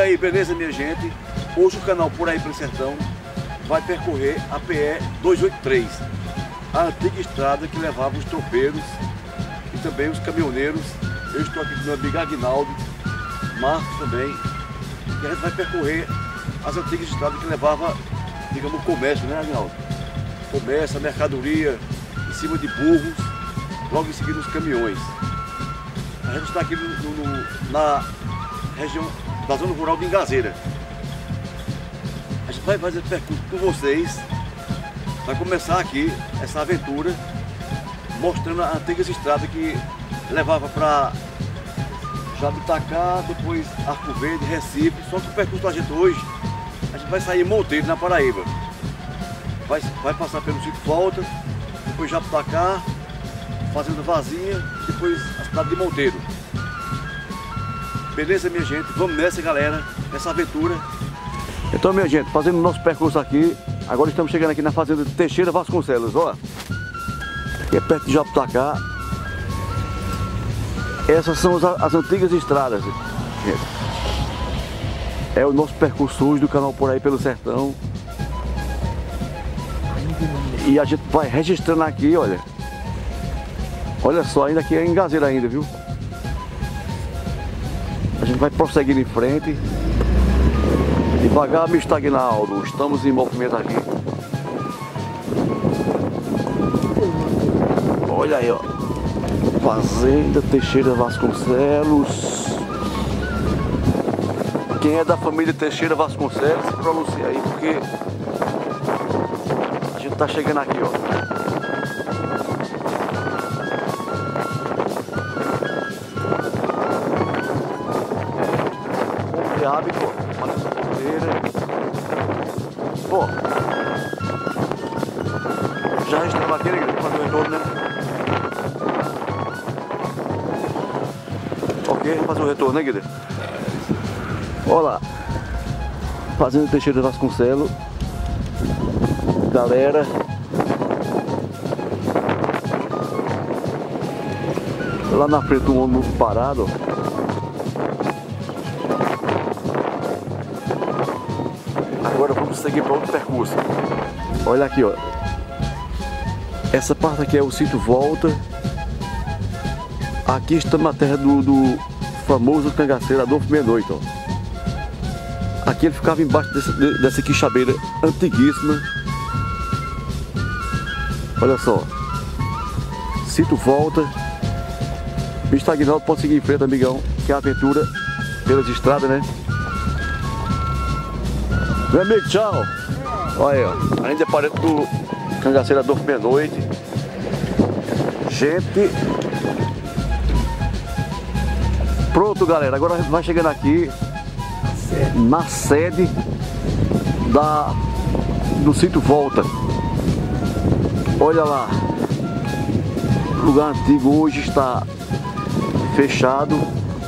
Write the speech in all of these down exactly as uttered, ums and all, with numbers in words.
aí, beleza, minha gente? Hoje o canal Por Aí Pelo Sertão vai percorrer a P E duzentos e oitenta e três, a antiga estrada que levava os tropeiros e também os caminhoneiros. Eu estou aqui com meu amigo Aguinaldo, Marcos também, e a gente vai percorrer as antigas estradas que levava, digamos, o comércio, né, Aguinaldo? Comércio, a mercadoria, em cima de burros, logo em seguida os caminhões. A gente está aqui no, no, na região da zona rural de Ingazeira. A gente vai fazer percurso com vocês. Vai começar aqui essa aventura mostrando as antigas estradas que levava para Jaboticabal, depois Arco Verde, Recife. Só que o percurso da gente hoje, a gente vai sair em Monteiro, na Paraíba. Vai, vai passar pelo Sítio Volta, depois Jaboticabal, Fazenda Vazia, depois a cidade de Monteiro. Beleza, minha gente? Vamos nessa, galera, nessa aventura. Então, minha gente, fazendo o nosso percurso aqui, agora estamos chegando aqui na fazenda de Teixeira Vasconcelos, ó. Aqui é perto de Jaboticabal. Essas são as, as antigas estradas, gente. É o nosso percurso hoje do canal Por Aí Pelo Sertão. E a gente vai registrando aqui, olha. Olha só, ainda aqui é Ingazeira ainda, viu? A gente vai prosseguindo em frente. Devagar, mister Aguinaldo. Estamos em movimento aqui. Olha aí, ó. Fazenda Teixeira Vasconcelos. Quem é da família Teixeira Vasconcelos, se pronuncia aí, porque a gente tá chegando aqui, ó. Hábito, olha essa ponteira. Bom, já registramos aqui, né, para fazer o retorno, né? Ok, vamos fazer o retorno, né, Guilherme? Olha lá, Fazenda Teixeira Vasconcelos. Galera, lá na frente um ônibus parado, ó. Agora vamos seguir para outro percurso. Olha aqui, ó. Essa parte aqui é o Sítio Volta. Aqui estamos na terra do, do famoso cangaceiro Adolfo Meia-Noite, ó. Aqui ele ficava embaixo desse, dessa quixabeira antiguíssima. Olha só. Sítio Volta. mister Aguinaldo, pode seguir em frente, amigão, que é a aventura pelas estradas, né? Meu amigo, tchau! Olha aí, ó. A gente é parente do cangaceiro Adolfo Meia-Noite. Gente. Pronto, galera. Agora a gente vai chegando aqui na sede da, do Sítio Volta. Olha lá. O lugar antigo hoje está fechado.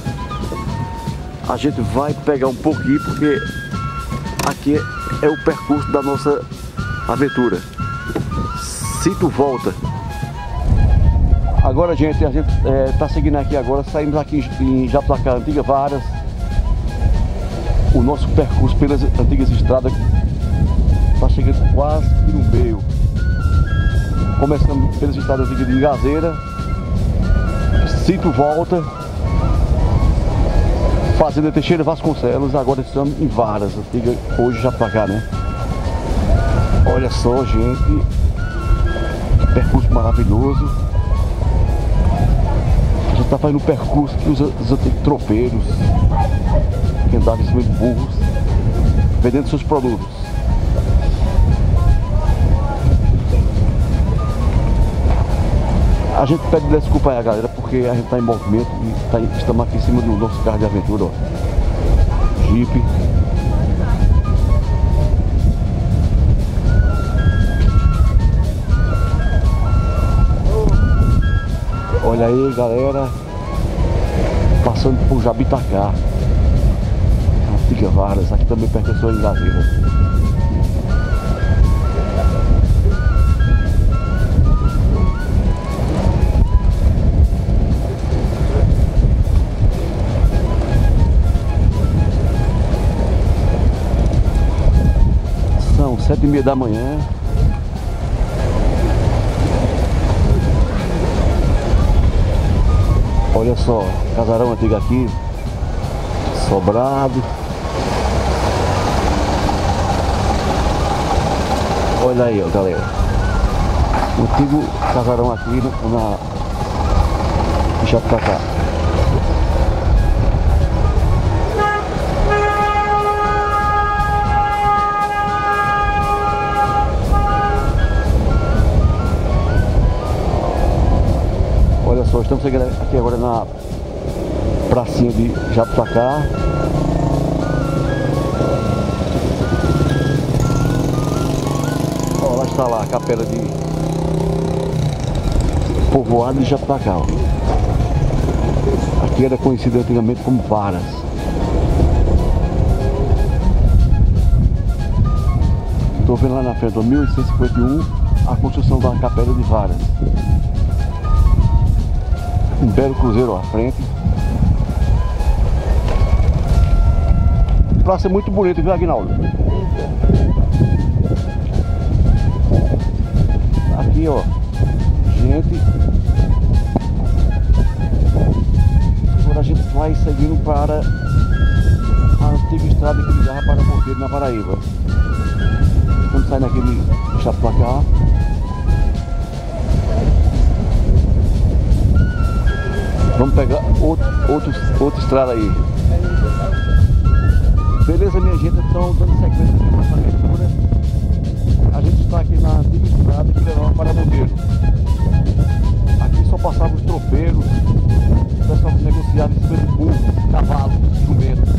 A gente vai pegar um pouquinho porque aqui é o percurso da nossa aventura. Sítio Volta. Agora, gente, a gente é, tá seguindo aqui agora. Saímos aqui em Jaboticabal, Antiga Varas. O nosso percurso pelas antigas estradas tá chegando quase que no meio. Começando pelas estradas antigas de Ingazeira, Sítio Volta, Fazenda Teixeira Vasconcelos. Agora estamos em Varas, antiga, hoje já pra cá, né? Olha só, gente, que percurso maravilhoso. A gente tá fazendo o percurso que os, os antigos tropeiros que andavam em cima de burros vendendo seus produtos. A gente pede desculpa aí a galera, porque a gente tá em movimento e tá, estamos aqui em cima do nosso carro de aventura, ó. Jeep. Olha aí, galera, passando por Jaboticabal, Antiga Varas. Aqui também pertenceu a Ingazeira. sete e meia da manhã. Olha só, casarão antigo aqui, sobrado. Olha aí, ó, galera. O antigo casarão aqui na Jatapacá. Olha só, estamos chegando aqui agora na pracinha de Jatapacá. Ó, lá está lá a capela de povoado de Jatapacá. Aqui era conhecido antigamente como Varas. Estou vendo lá na frente, ó, mil oitocentos e cinquenta e um, a construção da capela de Varas. Um belo cruzeiro à frente. Praça é muito bonita, viu, Aguinaldo? Aqui, ó, gente. Agora a gente vai seguindo para a antiga estrada que ligava para Monteiro, na Paraíba. Estamos saindo aqui de Jatapacá. Vamos pegar outro, outro, outra estrada aí. Beleza, minha gente? Então, dando sequência aqui para essa aventura. A gente está aqui na antiga estrada que levava para Monteiro. Aqui só passavam os tropeiros, o pessoal que negociava em cima de burros, cavalos, jumentos.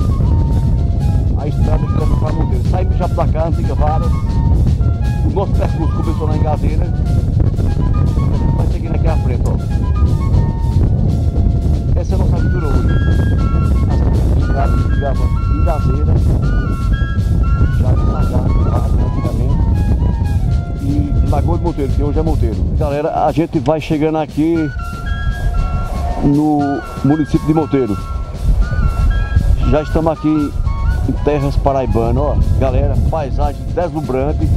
A estrada que leva para Monteiro. Saímos de Jatapacá, antiga Varas. O nosso percurso começou lá em Gazeira. A gente vai seguindo aqui à frente, ó. Essa é a nossa aventura hoje. As estradas que ligavam em Gazeira, já de Jatapacá, antigamente, e Lagoa de Monteiro, que hoje é Monteiro. Galera, a gente vai chegando aqui no município de Monteiro. Já estamos aqui em terras paraibanas, ó. Galera, paisagem deslumbrante.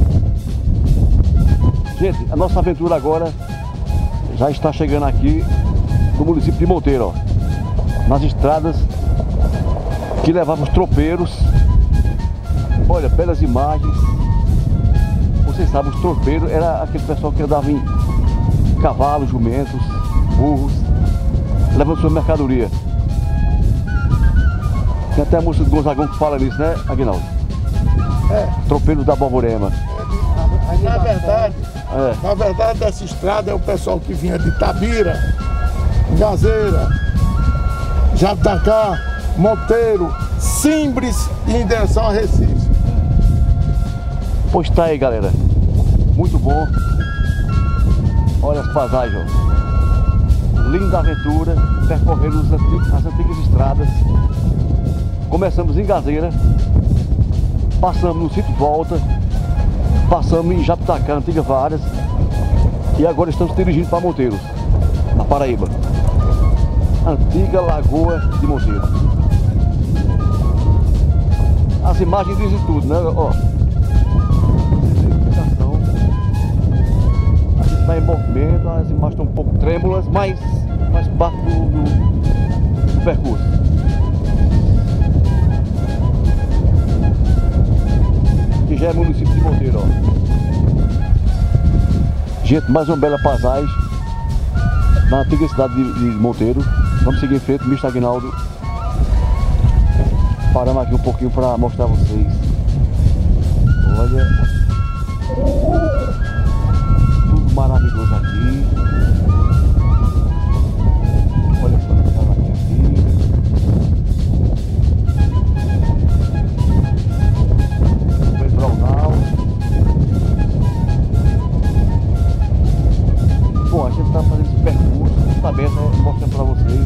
Gente, a nossa aventura agora já está chegando aqui no município de Monteiro, ó. Nas estradas que levavam os tropeiros. Olha, belas imagens. Vocês sabem, os tropeiros era aquele pessoal que andava em cavalos, jumentos, burros, levando sua mercadoria. Tem até a moça do Gonzagão que fala nisso, né, Aguinaldo? É. Tropeiros da Borborema. Na verdade, É. na verdade, essa estrada é o pessoal que vinha de Tabira, Gazeira, Jatapacá, Monteiro, Simbres e em direção a Recife. Pois tá aí, galera. Muito bom. Olha as paisagens, ó. Linda aventura, percorrendo as antigas, as antigas estradas. Começamos em Gazeira, passamos no sítio Volta, passamos em Jatapacá, antiga Varas, e agora estamos dirigindo para Monteiro, na Paraíba. Antiga Lagoa de Monteiro. As imagens dizem tudo, né? Ó, a gente está em movimento, as imagens estão um pouco trêmulas, mas faz parte do, do, do percurso. Que já é município de Monteiro, ó. Gente, mais uma bela paisagem na antiga cidade de, de Monteiro. Vamos seguir em frente, mister Aguinaldo. Paramos aqui um pouquinho para mostrar a vocês. Olha, tudo maravilhoso aqui. Olha só que casa aqui antiga. Pedronal. Bom, a gente está fazendo esse percurso justamente, né, mostrando para vocês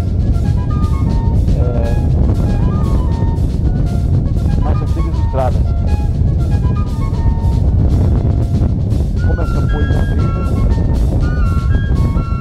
é, as antigas estradas. Começando por Gazeira,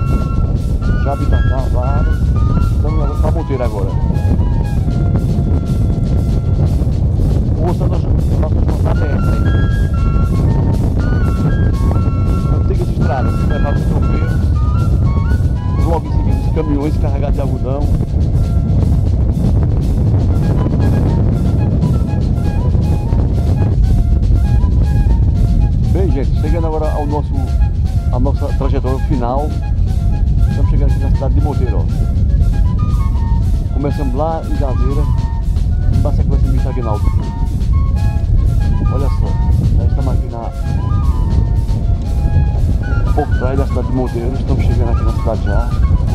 final. Estamos chegando aqui na cidade de Monteiro, ó. Começamos lá em Gazeira, na sequência de Mister Aguinaldo. Olha só, nós estamos aqui na por trás da cidade de Monteiro, estamos chegando aqui na cidade já.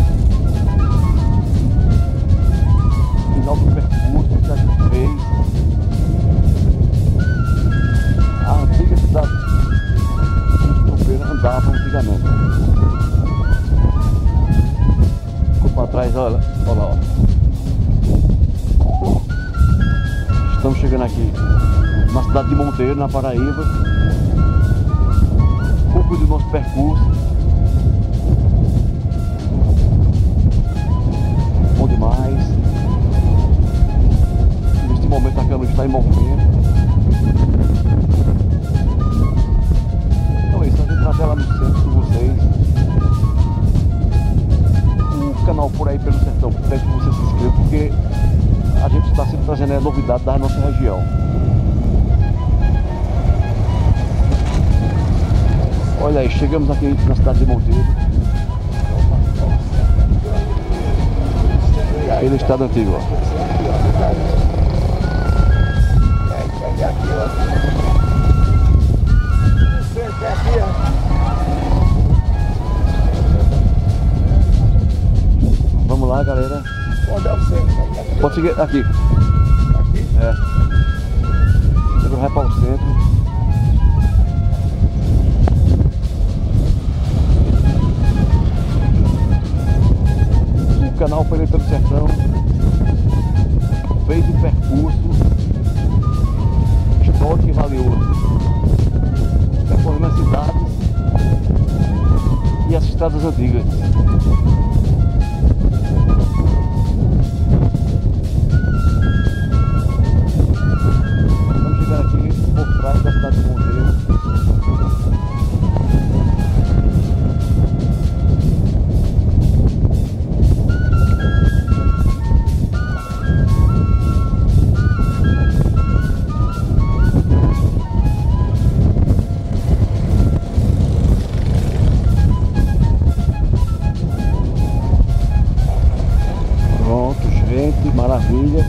Final do percurso que a gente fez. A antiga cidade que os tropeiros andavam antigamente. Ficou para trás, olha, olha lá, ó. Estamos chegando aqui na cidade de Monteiro, na Paraíba. Um pouco do nosso percurso. Bom demais. Neste momento a câmera está em movimento. Então é isso, a gente vai lá no centro com vocês. O canal Por Aí Pelo Sertão, peço que você se inscreva, porque a gente está sempre trazendo a novidade da nossa região. Olha aí, chegamos aqui na cidade de Monteiro. Pelo estado antigo, ó. Vamos lá, galera. Onde é o centro? Pode seguir aqui. Aqui? É. Agora vai para o centro. O canal Por Aí Pelo Sertão fez um percurso histórico e valioso, percorrendo as cidades e as estradas antigas. Vamos chegar aqui por trás da cidade de Monteiro. Maravilha.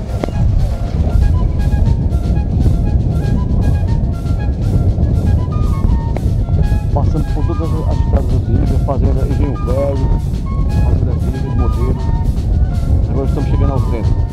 Passando por todas as estradas antigas, fazenda Engenho Velho, fazenda antiga de Monteiro. Agora estamos chegando ao centro.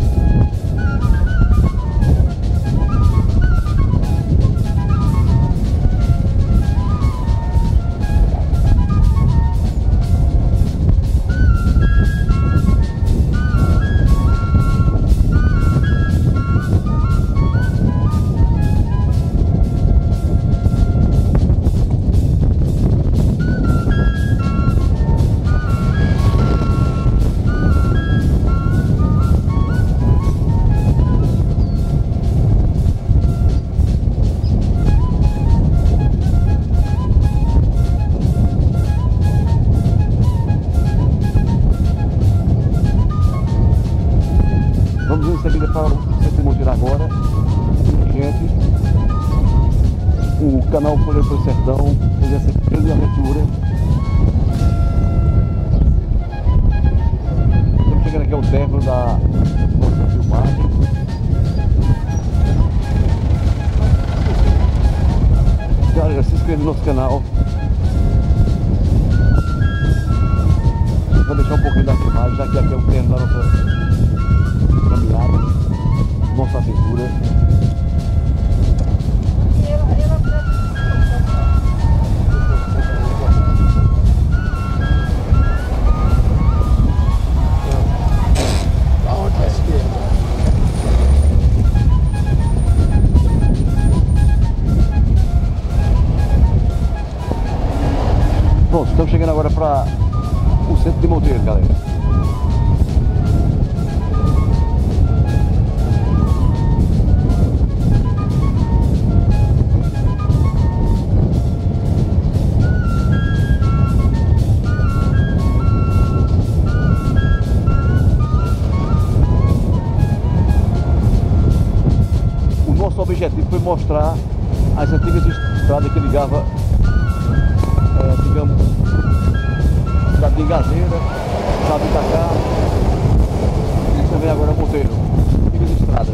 Vamos em seguida para o centro de Monteiro agora. Gente, o canal Por Aí Pelo Sertão fez essa grande aventura. Estamos chegando aqui ao término da nossa filmagem. Galera, se inscreva no nosso canal. Vou deixar um pouquinho da filmagem, já que aqui é o término da nossa caminhada, nossa aventura. Aonde é a esquerda? Pronto, estamos chegando agora para o centro de Monteiro, galera. O objetivo foi mostrar as antigas estradas que ligavam, é, digamos, de Gazeira, Jabitacá e também agora Monteiro, antigas estradas.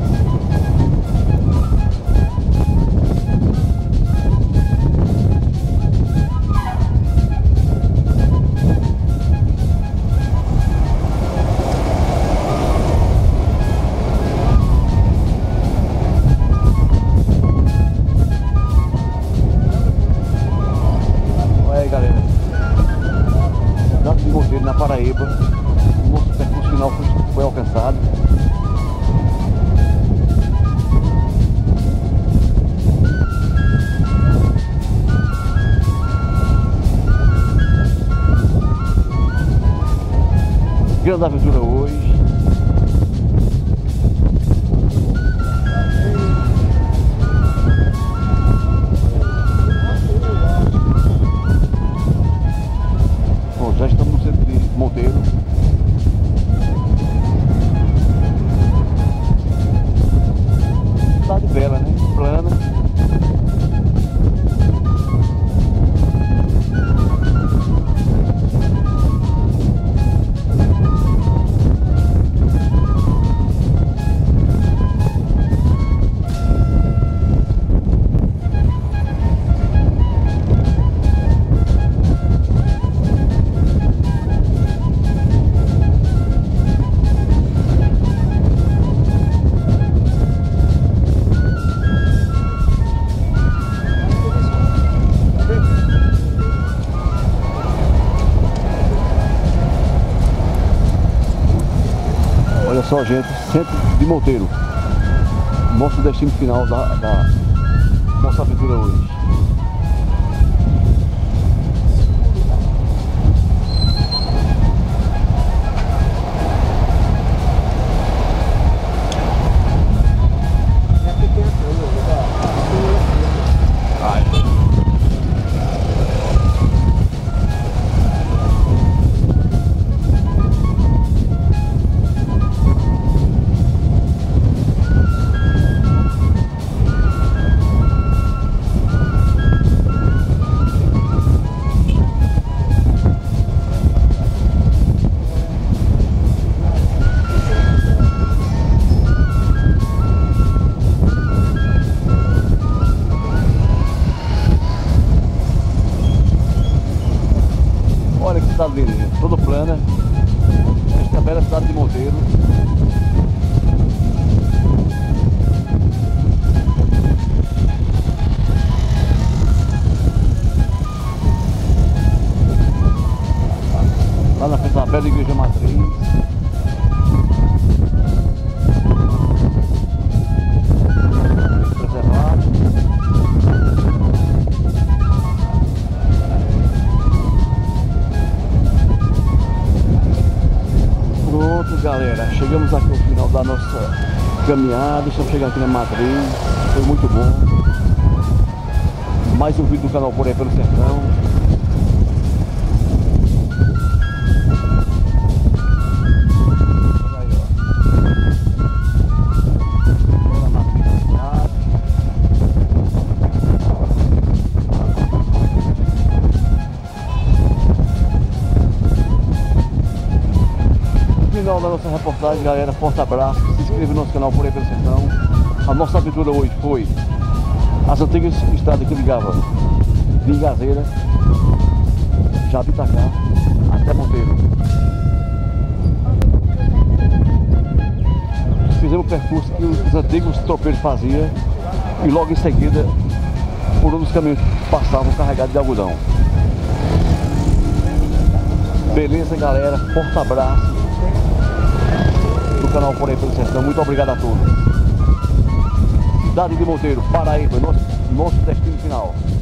Na Paraíba, o nosso percurso final foi, foi alcançado. Grande aventura hoje. Bom, já estamos no centro de Monteiro. Cidade bela, né? Plana. Olha só, gente, centro de Monteiro, nosso destino final da, da nossa aventura hoje. Olha que cidade linda, gente, toda plana. Esta é a bela cidade de Monteiro. Lá na frente da bela igreja matriz. Preservado. Pronto, galera, chegamos aqui ao final da nossa caminhada. Estamos chegando aqui na matriz. Foi muito bom. Mais um vídeo do canal Por Aí Pelo Sertão. Olha aí, ó. Olha a matriz da cidade. Final da nossa reportagem, galera. Forte abraço. Se inscreva no nosso canal Por Aí Pelo Sertão. A nossa aventura hoje foi as antigas estradas que ligavam de Gazeira, Jabitacá até Monteiro. Fizemos o percurso que os antigos tropeiros faziam e logo em seguida por um dos caminhos passavam carregados de algodão. Beleza, galera? Forte abraço do canal Por Aí Pelo Sertão. Muito obrigado a todos. Cidade de Monteiro, Paraíba, nosso, nosso destino final.